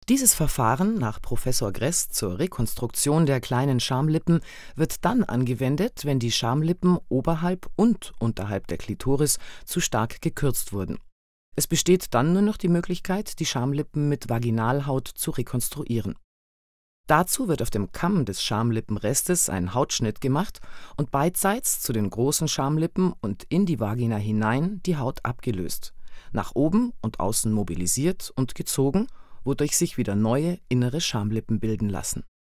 Dieses Verfahren nach Professor Gress zur Rekonstruktion der kleinen Schamlippen wird dann angewendet, wenn die Schamlippen oberhalb und unterhalb der Klitoris zu stark gekürzt wurden. Es besteht dann nur noch die Möglichkeit, die Schamlippen mit Vaginalhaut zu rekonstruieren. Dazu wird auf dem Kamm des Schamlippenrestes ein Hautschnitt gemacht und beidseits zu den großen Schamlippen und in die Vagina hinein die Haut abgelöst, nach oben und außen mobilisiert und gezogen, wodurch sich wieder neue innere Schamlippen bilden lassen